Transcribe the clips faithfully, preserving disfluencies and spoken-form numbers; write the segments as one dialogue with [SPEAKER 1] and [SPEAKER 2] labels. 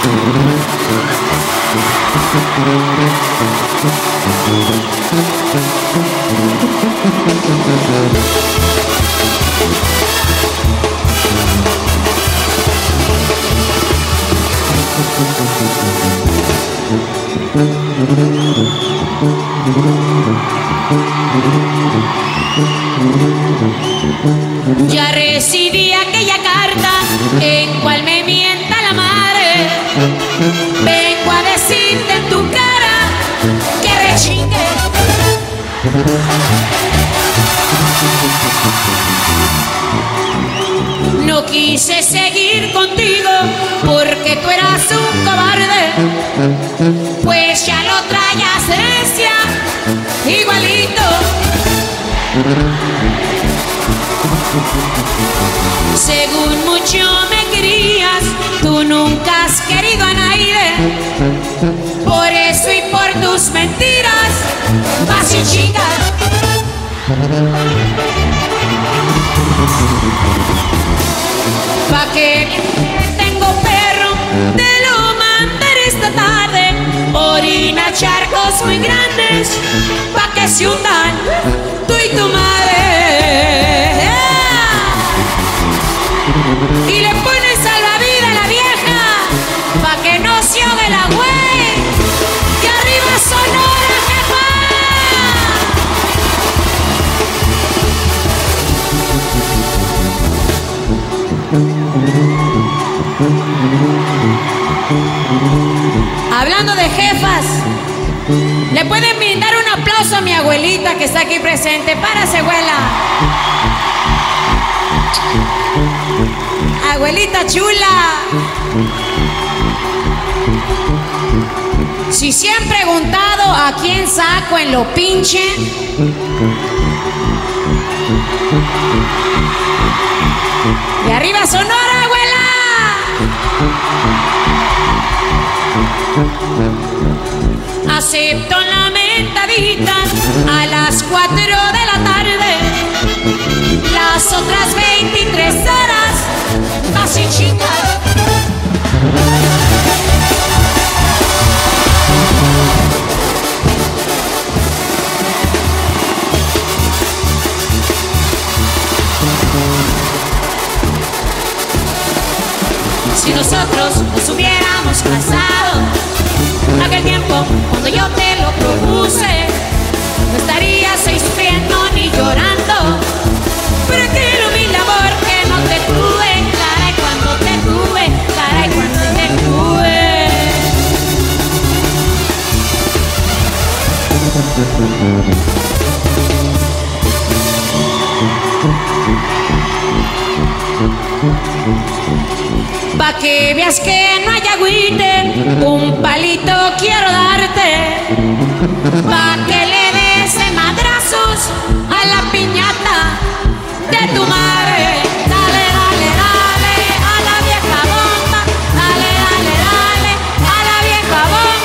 [SPEAKER 1] Ya recibí aquella carta en cual me mienta la madre. Vengo a decirte en tu cara que rechingue. No quise seguir contigo porque tú eras un cobarde, pues ya lo traías herencia igualito. Según mucho me querías, tú nunca has querido a nadie. Por eso y por tus mentiras vas y chingas. Pa' que tengo perro, te lo mandaré esta tarde. Orina charcos muy grandes, pa' que se hundan tú y tu madre. Y le pones salvavidas a la vieja, pa' que no se ahogue la güey. Y arriba Sonora, jefa. Hablando de jefas, le pueden brindar un aplauso a mi abuelita que está aquí presente. Párase, abuela. Abuelita chula. Si se han preguntado a quién saco en lo pinche, y arriba Sonora, abuela. Acepto la mentadita a las cuatro de la tarde. Las otras veintitrés horas vas y chingar. Si nosotros nos hubiéramos casado aquel tiempo cuando yo te lo propuse, no estarías ahí sufriendo ni llorando por aquel humilde amor que no te tuve. Caray, cuando te tuve, caray, cuando te tuve. Pa' que veas que no hay agüite, un palito quiero darte, pa' que le des de madrazos a la piñata de tu madre. Dale, dale, dale a la vieja bomba, dale, dale, dale a la vieja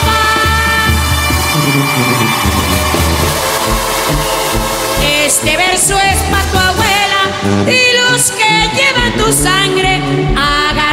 [SPEAKER 1] bomba. Este verso es pa' tu abuela y los que llevan tu sangre. Haga